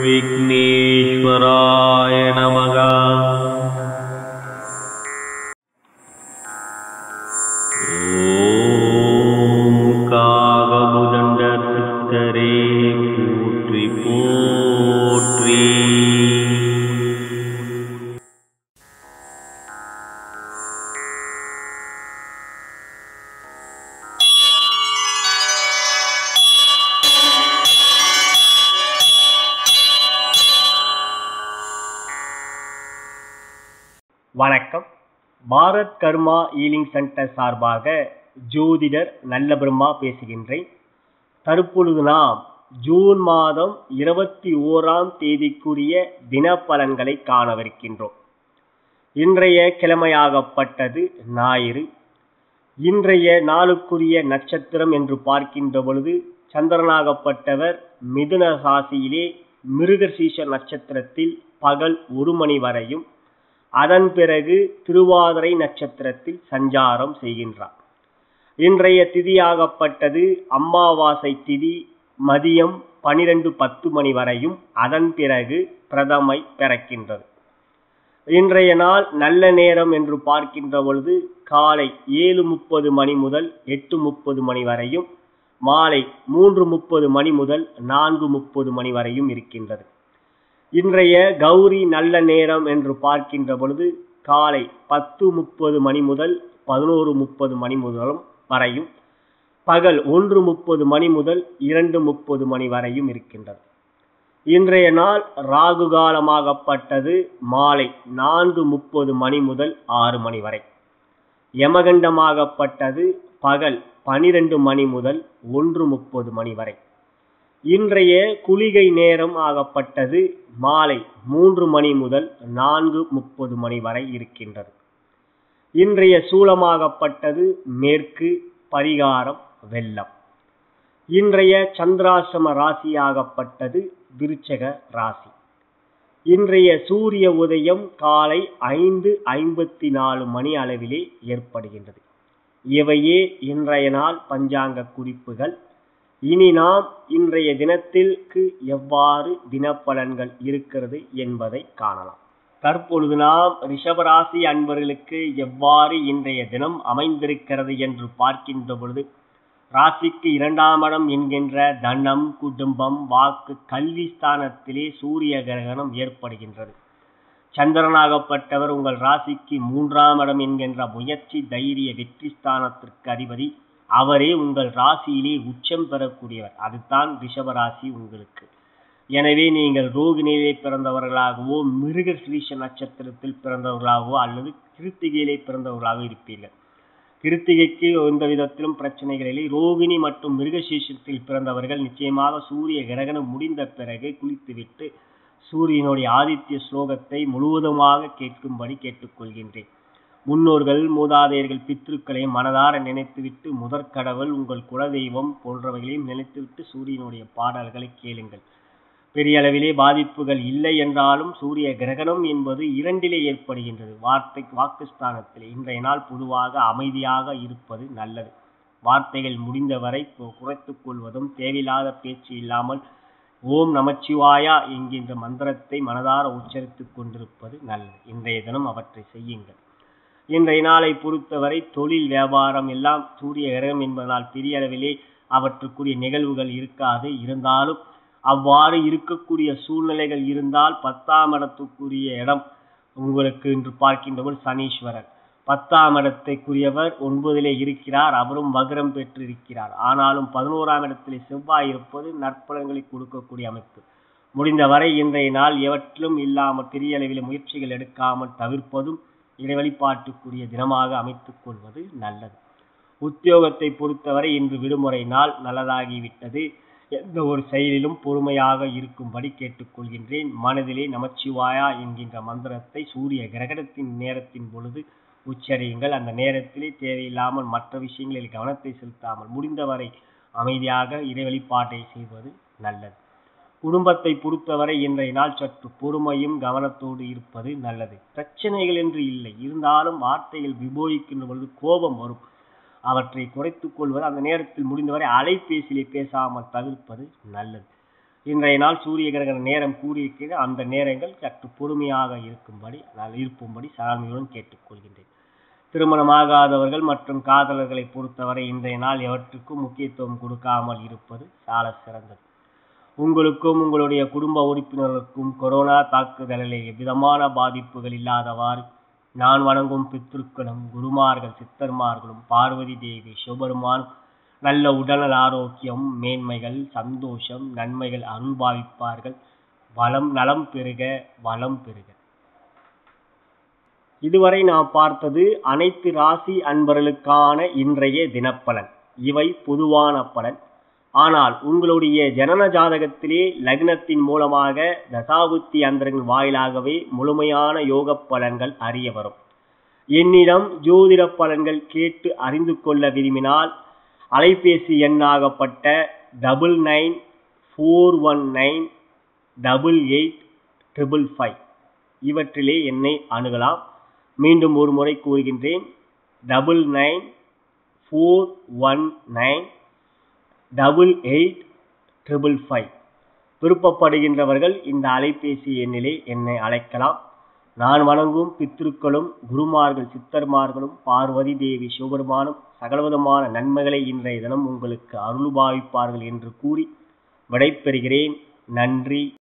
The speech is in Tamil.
विघ्नेश्वराय नमः। ओम कावभुजंड सिद्धरे पोற்றி पोற்றி। வணக்கம். பாரத் கர்மா ஈலிங் சென்டர் சார்பாக ஜோதிடர் நல்ல பிரம்மா பேசுகின்றேன். தற்பொழுது நாம் ஜூன் மாதம் 21ஆம் தேதிக்குரிய தினப்பலன்களை காணவிருக்கின்றோம். இன்றைய கிழமையாகப்பட்டது ஞாயிறு. இன்றைய நாளுக்குரிய நட்சத்திரம் என்று பார்க்கின்ற பொழுது சந்திரனாகப்பட்டவர் மிதுன ராசியிலே மிருகசீஷ நட்சத்திரத்தில் பகல் 1 மணி வரையும், அதன் பிறகு திருவாதிரை நட்சத்திரத்தில் சஞ்சாரம் செய்கின்றார். இன்றைய திதியாகப்பட்டது அமாவாசை திதி மதியம் 12:10 மணி வரையும், அதன் பிறகு பிரதமை பிறக்கின்றது. இன்றைய நாள் நல்ல நேரம் என்று பார்க்கின்ற பொழுது காலை 7:30 மணி முதல் 8:30 மணி வரையும், மாலை 3:30 மணி முதல் 4:30 மணி வரையும் இருக்கின்றது. இன்றைய கௌரி நல்ல நேரம் என்று பார்க்கின்ற பொழுது காலை 10:30 மணி முதல் 11:30 மணி முதலும் வரையும், பகல் 1:30 மணி முதல் 2:30 மணி வரையும் இருக்கின்றது. இன்றைய நாள் ராகு காலமாகப்பட்டது மாலை 4:30 மணி முதல் 6 மணி வரை. யமகண்டமாகப்பட்டது பகல் 12 மணி முதல் 1:30 மணி வரை. இன்றைய குளிகை நேரம் ஆகப்பட்டது மாலை 3 மணி முதல் 4:30 மணி வரை இருக்கின்றது. இன்றைய சூலமாகப்பட்டது மேற்கு, பரிகாரம் வெள்ளம். இன்றைய சந்திராசிரம ராசியாகப்பட்டது விருச்சக ராசி. இன்றைய சூரிய உதயம் காலை 5:54 மணி அளவிலே ஏற்படுகின்றது. இவையே இன்றைய நாள் பஞ்சாங்க குறிப்புகள். இனி நாம் இன்றைய தினத்திற்கு எவ்வாறு தினப்பலன்கள் இருக்கிறது என்பதை காணலாம். தற்பொழுது நாம் ரிஷபராசி அன்பர்களுக்கு எவ்வாறு இன்றைய தினம் அமைந்திருக்கிறது என்று பார்க்கின்ற பொழுது, ராசிக்கு 2ஆம் இடம் என்கின்ற தனம், குடும்பம், வாக்கு, கல்வி ஸ்தானத்திலே சூரிய கிரகணம் ஏற்படுகின்றது. சந்திரனாகப்பட்டவர் உங்கள் ராசிக்கு 3ஆம் இடம் என்கின்ற முயற்சி, தைரிய, வெற்றி ஸ்தானத்திற்கு அதிபதி. அவரே உங்கள் ராசியிலே உச்சம் பெறக்கூடியவர். அதுதான் ரிஷபராசி உங்களுக்கு. எனவே நீங்கள் ரோகிணியிலே பிறந்தவர்களாகவோ, மிருகசீரிஷ நட்சத்திரத்தில் பிறந்தவர்களாகவோ அல்லது கிருத்திகையிலே பிறந்தவர்களாக இருப்பீர்கள். கிருத்திகைக்கு எந்த விதத்திலும் பிரச்சனைகள் இல்லை. ரோகிணி மற்றும் மிருகசீஷத்தில் பிறந்தவர்கள் நிச்சயமாக சூரிய கிரகணம் முடிந்த பிறகு குளித்துவிட்டு சூரியனுடைய ஆதித்ய ஸ்லோகத்தை முழுவதுமாக கேட்கும்படி கேட்டுக்கொள்கின்றேன். முன்னோர்கள், மூதாதையர்கள், பித்ருக்களை மனதார நினைத்துவிட்டு, முதற்கடவுள், உங்கள் குலதெய்வம் போன்றவைகளையும் நினைத்துவிட்டு சூரியனுடைய பாடல்களை கேளுங்கள். பெரிய அளவிலே பாதிப்புகள் இல்லை என்றாலும் சூரிய கிரகணம் என்பது 2லே ஏற்படுகின்றது. வாக்குஸ்தானத்திலே. இன்றைய நாள் பொதுவாக அமைதியாக இருப்பது நல்லது. வார்த்தைகள் முடிந்தவரை குறைத்துக் கொள்வதும், தேவையில்லாத பேச்சு இல்லாமல் ஓம் நமச்சிவாயா என்கின்ற மந்திரத்தை மனதார உச்சரித்துக் கொண்டிருப்பது நல்லது. இன்றைய தினம் அவற்றை செய்யுங்கள். இன்றைய நாளை பொறுத்தவரை தொழில், வியாபாரம் எல்லாம் சூரிய கிரகம் என்பதனால் பெரிய அளவிலே அவற்றுக்குரிய நிகழ்வுகள் இருக்காது. இருந்தாலும் அவ்வாறு இருக்கக்கூடிய சூழ்நிலைகள் இருந்தால் 10ஆம் இடத்துக்குரிய இடம் உங்களுக்கு என்று பார்க்கின்றவர் சனீஸ்வரர். 10ஆம் இடத்தைக்குரியவர் 9லே இருக்கிறார். அவரும் வக்ரம் பெற்றிருக்கிறார். ஆனாலும் 11ஆம் இடத்திலே செவ்வாய் இருப்பது நற்பலன்களை கொடுக்கக்கூடிய அமைப்பு. முடிந்தவரை இன்றைய நாள் எவற்றிலும் இல்லாமல் பெரிய அளவில் முயற்சிகள் எடுக்காமல் தவிர்ப்பதும் இறை வழிபாட்டுக்குரிய தினமாக அமைத்துக் கொள்வது நல்லது. உத்தியோகத்தை பொறுத்தவரை இன்று விடுமுறை நாள் நல்லதாகிவிட்டது. எந்த ஒரு செயலிலும் பொறுமையாக இருக்கும்படி கேட்டுக்கொள்கின்றேன். மனதிலே நமச்சிவாயா என்கின்ற மந்திரத்தை சூரிய கிரகணத்தின் நேரத்தின் பொழுது உச்சரியுங்கள். அந்த நேரத்திலே தேவையில்லாமல் மற்ற விஷயங்களில் கவனத்தை செலுத்தாமல் முடிந்தவரை அமைதியாக இறை வழிபாட்டை செய்வது நல்லது. குடும்பத்தை பொறுத்தவரை இன்றைய நாள் சற்று பொறுமையும் கவனத்தோடு இருப்பது நல்லது. பிரச்சனைகள் என்று இல்லை, இருந்தாலும் வார்த்தைகள் விபோதிக்கின்ற பொழுது கோபம் வரும். அவற்றை குறைத்துக் கொள்வது, அந்த நேரத்தில் முடிந்தவரை அலைபேசியிலே பேசாமல் தவிர்ப்பது நல்லது. இன்றைய நாள் சூரிய கிரகண நேரம் கூடியிருக்கிறது. அந்த நேரங்கள் சற்று பொறுமையாக இருப்பும்படி சாமியுடன் கேட்டுக்கொள்கின்றேன். திருமணமாகாதவர்கள் மற்றும் காதலர்களை பொறுத்தவரை இன்றைய நாள் எவற்றுக்கும் முக்கியத்துவம் கொடுக்காமல் இருப்பது சால சிறந்தது. உங்களுக்கும் உங்களுடைய குடும்ப உறுப்பினர்களுக்கும் கொரோனா தாக்குதலில் எவ்விதமான பாதிப்புகள் இல்லாதவாறு நான் வணங்கும் பித்ருக்களும் குருமார்கள் சித்தர்மார்களும் பார்வதி தேவி சிவபெருமானும் நல்ல உடல் ஆரோக்கியம் மேன்மைகள் சந்தோஷம் நன்மைகள் அருள் பாவிப்பார்கள். நலம் பெருக வளம் பெருக. இதுவரை நாம் பார்த்தது அனைத்து ராசி அன்பர்களுக்கான இன்றைய தினப்பலன். இவை பொதுவான பலன். ஆனால் உங்களுடைய ஜனன ஜாதகத்திலே லக்னத்தின் மூலமாக தசாபுத்தி அந்தரங்கள் வாயிலாகவே முழுமையான யோக பலன்கள் அறிய வரும். என்னிடம் ஜோதிட பலன்கள் கேட்டு அறிந்து கொள்ள விரும்பினால் அலைபேசி எண்ணாகப்பட்ட 9941988555 இவற்றிலே என்னை அணுகலாம். மீண்டும் ஒரு முறை கூறுகின்றேன், 9941988555. விருப்பப்படுகின்றவர்கள் இந்த அலைபேசி எண்ணிலே என்னை அழைக்கலாம். நான் வணங்கும் பித்ருக்களும் குருமார்கள் சித்தர்மார்களும் பார்வதி தேவி சிவபெருமானும் சகலவிதமான நன்மைகளை இன்றைய தினம் உங்களுக்கு அருள்பாவிப்பார்கள் என்று கூறி விடைபெறுகிறேன். நன்றி.